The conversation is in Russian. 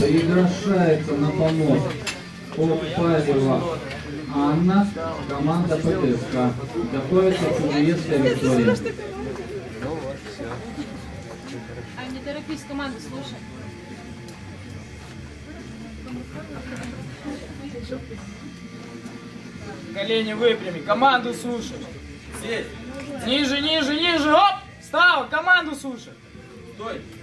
Приглашается на помост Попаева Анна, команда ПТСК. Готовится Чудоевская Виктория. А не торопись, команду слушай. Колени выпрями, команду слушай. Ниже, ниже, ниже, оп! Встал, команду слушай. Стой.